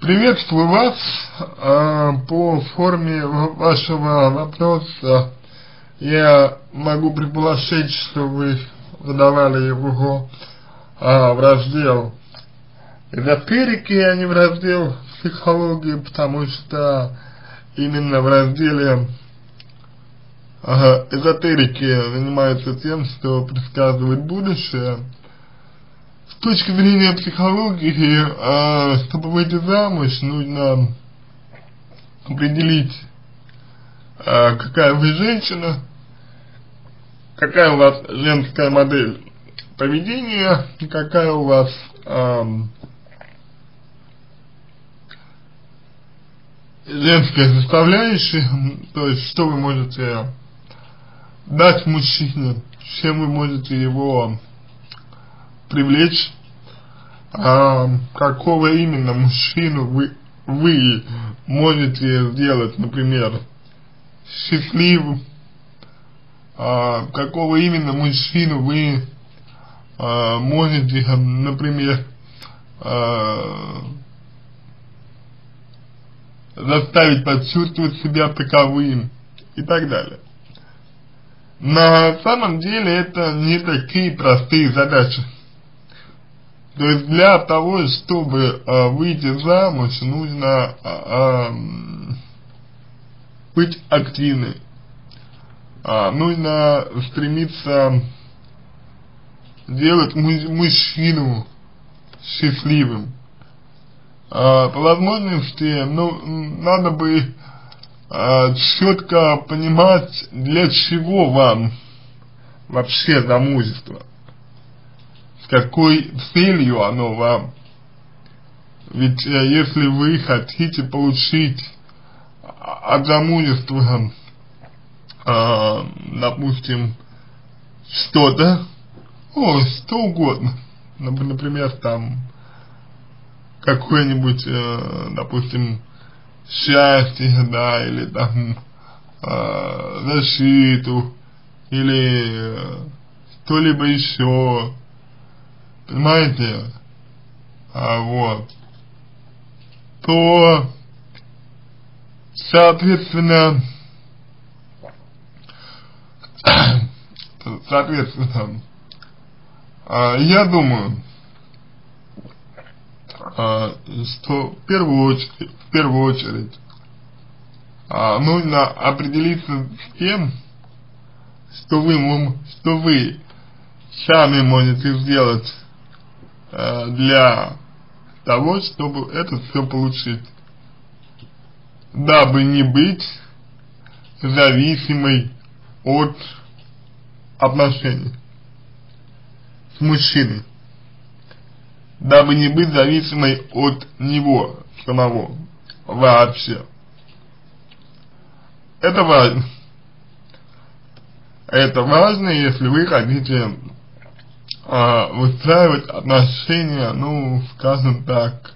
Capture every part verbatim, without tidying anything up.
Приветствую вас. По форме вашего вопроса я могу предположить, что вы задавали его в раздел эзотерики, а не в раздел психологии, потому что именно в разделе эзотерики занимаются тем, что предсказывает будущее. С точки зрения психологии, чтобы выйти замуж, нужно определить, какая вы женщина, какая у вас женская модель поведения, и какая у вас женская составляющая, то есть что вы можете дать мужчине, чем вы можете его привлечь, а, какого именно мужчину вы, вы можете сделать, например, счастливым, а, какого именно мужчину вы а, можете, например, а, заставить почувствовать себя таковым и так далее. На самом деле это не такие простые задачи. То есть для того, чтобы э, выйти замуж, нужно э, быть активной, э, нужно стремиться делать мужчину счастливым. Э, по возможности, ну, надо бы э, четко понимать, для чего вам вообще замужество. С какой целью оно вам? Ведь э, если вы хотите получить от замужества, э, допустим, что-то, о, что угодно, например, там, какое-нибудь, э, допустим, счастье, да, или там, э, защиту, или э, что-либо еще, понимаете, а, вот, то, соответственно, соответственно, а, я думаю, а, что в первую очередь, в первую очередь, а, нужно определиться с тем, что вы, что вы сами можете сделать для того, чтобы это все получить, дабы не быть зависимой от отношений с мужчиной, дабы не быть зависимой от него самого вообще. Это важно. Это важно, если вы хотите а, выстраивать отношения, ну, скажем так,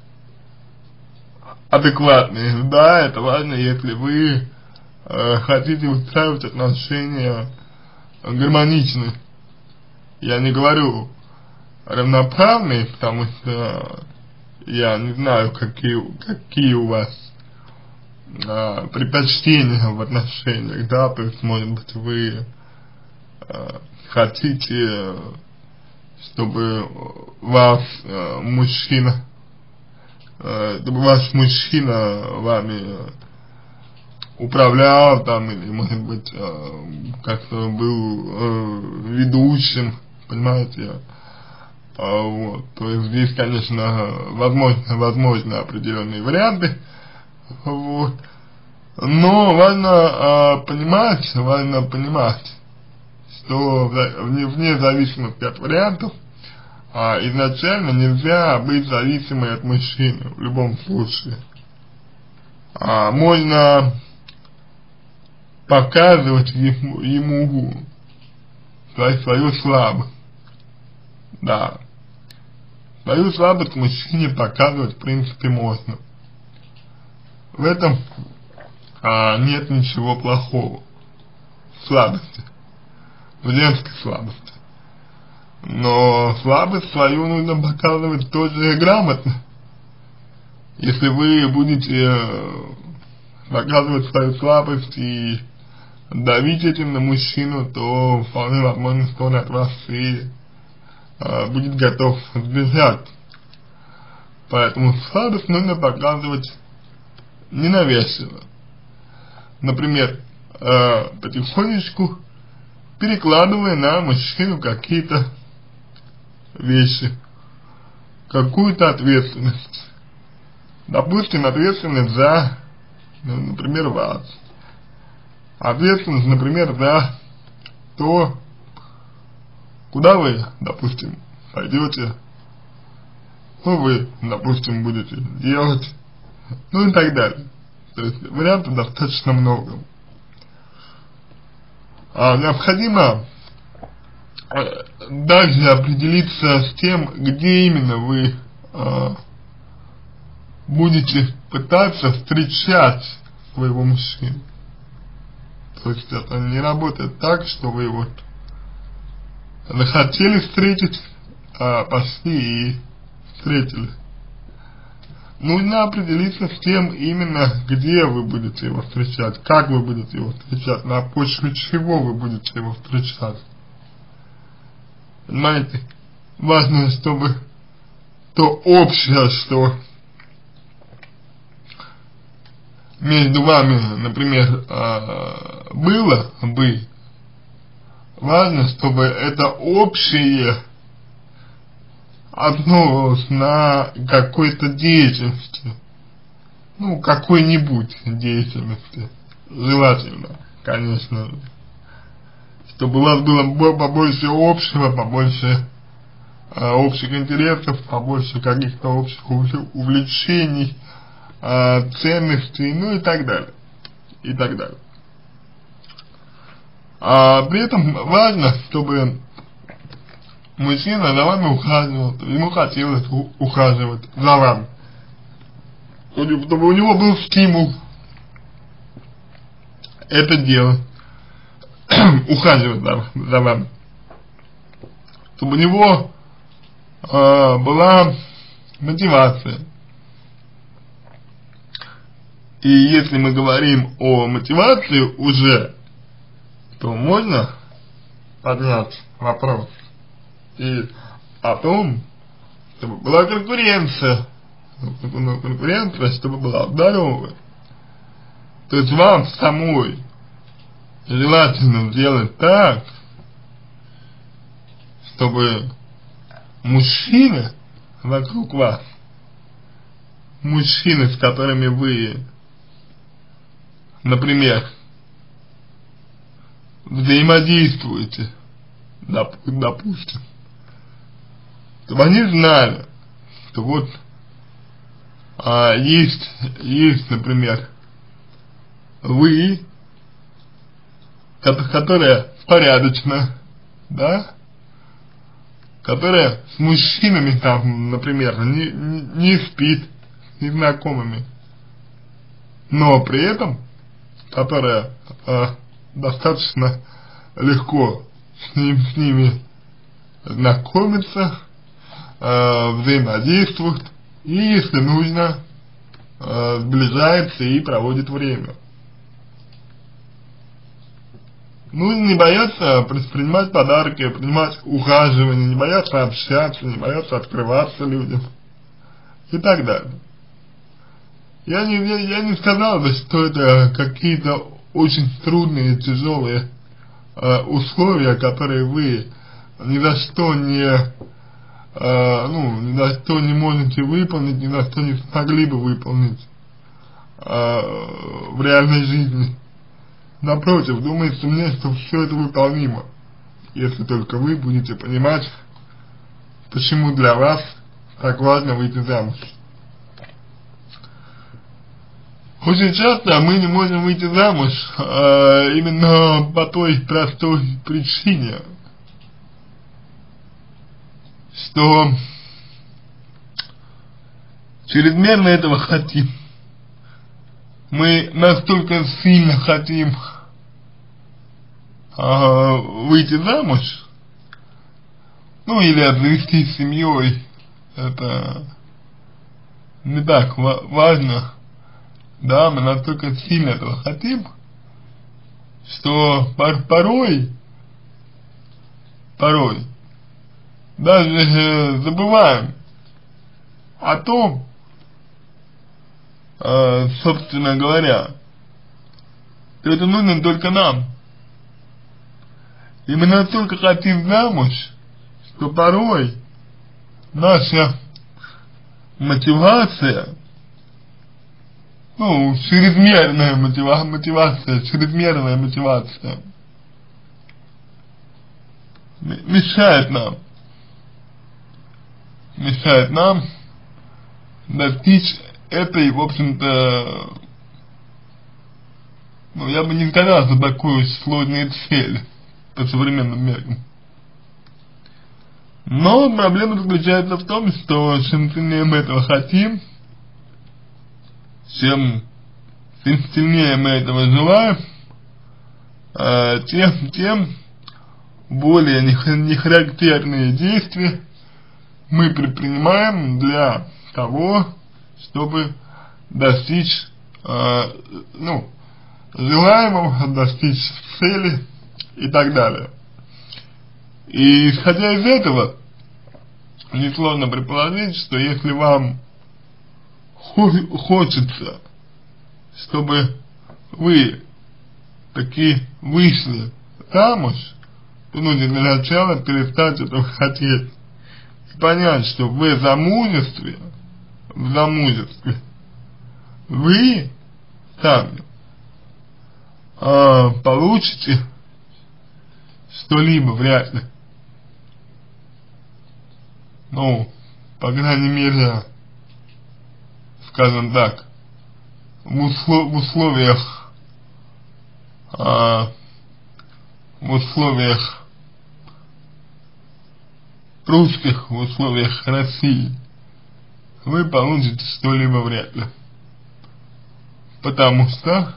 адекватные. Да, это важно, если вы а, хотите выстраивать отношения гармоничные. Я не говорю равноправные, потому что я не знаю, какие, какие у вас а, предпочтения в отношениях, да, то есть, может быть, вы а, хотите, чтобы вас э, мужчина, э, чтобы ваш мужчина вами управлял там, или, может быть, э, как-то был э, ведущим, понимаете, а, вот, то есть здесь, конечно, возможно, возможны определенные варианты, вот, но важно э, понимать, важно понимать, что вне, вне зависимости от вариантов, а, изначально нельзя быть зависимой от мужчины в любом случае. А, можно показывать ему, ему свою, свою слабость. Да. Свою слабость мужчине показывать в принципе можно. В этом а, нет ничего плохого. Слабости. В женской слабости. Но слабость свою нужно показывать тоже грамотно. Если вы будете показывать свою слабость и давить этим на мужчину, то вполне возможно, что он от вас и э, будет готов сбежать. Поэтому слабость нужно показывать ненавязчиво. Например, э, потихонечку перекладывая на мужчину какие-то вещи, какую-то ответственность. Допустим, ответственность за, ну, например, вас. Ответственность, например, за то, куда вы, допустим, пойдете, что вы, допустим, будете делать, ну и так далее. То есть вариантов достаточно много. А необходимо также определиться с тем, где именно вы а, будете пытаться встречать своего мужчину. То есть это не работает так, что вы вот захотели встретить, а пошли и встретили. Нужно определиться с тем именно, где вы будете его встречать, как вы будете его встречать, на почве чего вы будете его встречать. Понимаете, важно, чтобы то общее, что между вами, например, было бы, важно, чтобы это общее основывалось на какой-то деятельности, ну, какой-нибудь деятельности, желательно, конечно, чтобы у вас было побольше общего, побольше э, общих интересов, побольше каких-то общих увлечений, э, ценностей, ну и так далее, и так далее. А при этом важно, чтобы мужчина за вами ухаживал, ему хотелось ухаживать за вами, чтобы у него был стимул это делать, ухаживать за, за вами, чтобы у него э, была мотивация. И если мы говорим о мотивации уже, то можно поднять вопрос и о том, чтобы была конкуренция, конкуренция, чтобы была здоровая. То есть вам самой желательно сделать так, чтобы мужчины вокруг вас, мужчины, с которыми вы, например, взаимодействуете, доп, допустим, чтобы они знали, что вот а, есть, есть, например, вы, которая порядочна, да, которая с мужчинами там, например, не, не, не спит, с незнакомыми, но при этом, которая а, достаточно легко с, ним, с ними знакомится, э, взаимодействует и, если нужно, э, сближается и проводит время. Нужно не бояться предпринимать подарки, принимать ухаживание, не бояться общаться, не бояться открываться людям и так далее. Я не, я, я не сказал бы, что это какие-то очень трудные, тяжелые э, условия, которые вы ни за что не, э, ну, ни за что не можете выполнить, ни за что не смогли бы выполнить э, в реальной жизни. Напротив, думается мне, что все это выполнимо, если только вы будете понимать, почему для вас так важно выйти замуж. Очень часто мы не можем выйти замуж э, именно по той простой причине, что чрезмерно этого хотим. Мы настолько сильно хотим э, выйти замуж, ну или обзавестись семьей, это не так ва важно, да, мы настолько сильно этого хотим, что пор порой, порой, даже э, забываем о том, э, собственно говоря, что это нужно только нам. И мы настолько хотим замуж, что порой наша мотивация, ну, чрезмерная мотива мотивация, чрезмерная мотивация мешает нам, мешает нам достичь этой, в общем-то, ну, я бы не сказал, что такую сложную цель по современным меркам. Но проблема заключается в том, что чем сильнее мы этого хотим, чем сильнее мы этого желаем, э, тем, тем более нехарактерные действия мы предпринимаем для того, чтобы достичь, э, ну, желаемого, достичь цели и так далее. И исходя из этого, несложно предположить, что если вам хочется, чтобы вы таки вышли замуж, то нужно для начала перестать этого хотеть и понять, что в замужестве, в замужестве вы сами э, получите что-либо, вряд ли. Ну, по крайней мере, скажем так, в, услов, в условиях, а, в условиях русских, в условиях России, вы получите что-либо вряд ли. Потому что,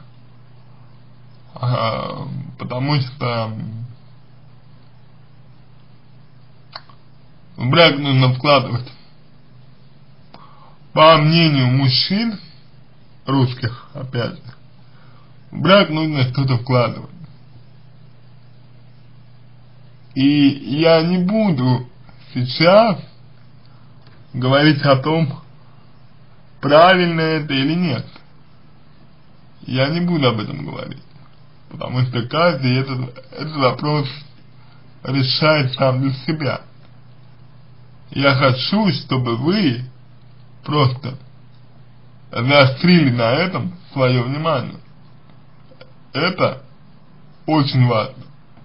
а, потому что в брак нужно вкладывать, по мнению мужчин, русских, опять же, в брак нужно что-то вкладывать. И я не буду сейчас говорить о том, правильно это или нет. Я не буду об этом говорить, потому что каждый этот, этот вопрос решает сам для себя. Я хочу, чтобы вы просто заострили на этом свое внимание. Это очень важно.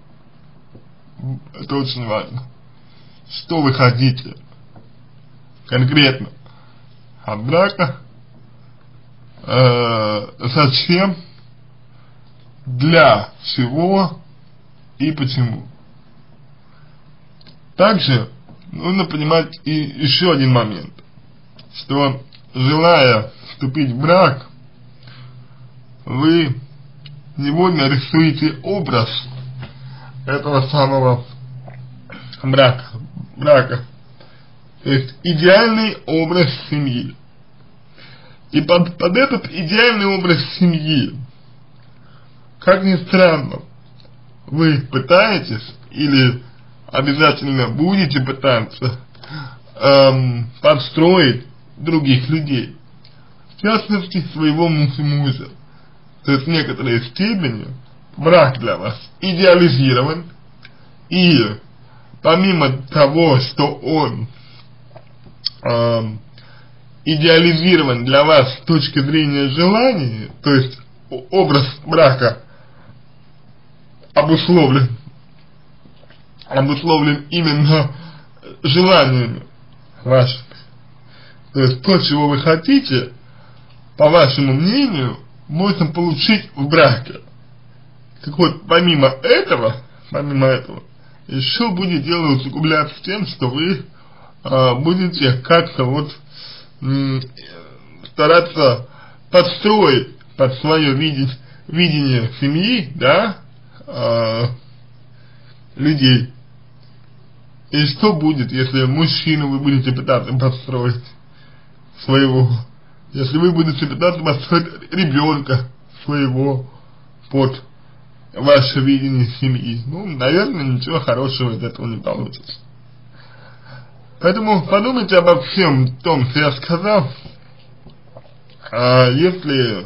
Это очень важно. Что вы хотите конкретно от брака, э, зачем, для чего и почему. Также нужно понимать и еще один момент, что, желая вступить в брак, вы невольно рисуете образ этого самого брака, брака, то есть идеальный образ семьи. И под, под этот идеальный образ семьи, как ни странно, вы пытаетесь или обязательно будете пытаться эм, подстроить других людей, в частности своего мужа. То есть в некоторой степени брак для вас идеализирован, и помимо того, что он эм, идеализирован для вас с точки зрения желаний, то есть образ брака обусловлен обусловлен именно желаниями вашими. То есть то, чего вы хотите, по вашему мнению, можно получить в браке. Так вот, помимо этого, помимо этого, еще будет дело усугубляться тем, что вы э, будете как-то вот м, стараться подстроить под свое видеть, видение семьи, да, э, людей. И что будет, если мужчину вы будете пытаться подстроить своего если вы будете пытаться построить ребенка своего под ваше видение семьи, ну, наверное, ничего хорошего из этого не получится. Поэтому подумайте обо всем том, что я сказал. А если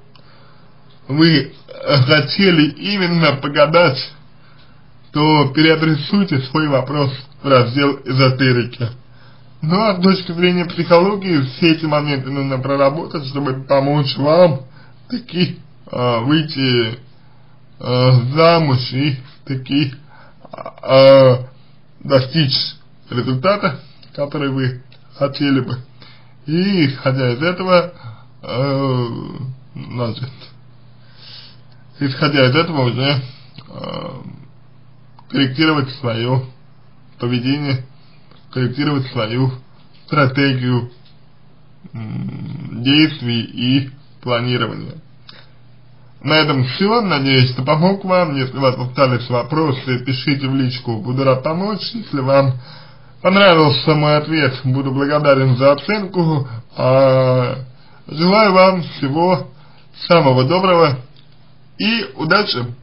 вы хотели именно погадать, то переадресуйте свой вопрос в раздел эзотерики. Ну а с точки зрения психологии все эти моменты нужно проработать, чтобы помочь вам таки э, выйти э, замуж и таки э, достичь результата, который вы хотели бы. И исходя из этого, э, значит, исходя из этого уже э, корректировать свое поведение, корректировать свою стратегию действий и планирования. На этом все. Надеюсь, что помог вам. Если у вас остались вопросы, пишите в личку, буду рад помочь. Если вам понравился мой ответ, буду благодарен за оценку. А желаю вам всего самого доброго и удачи!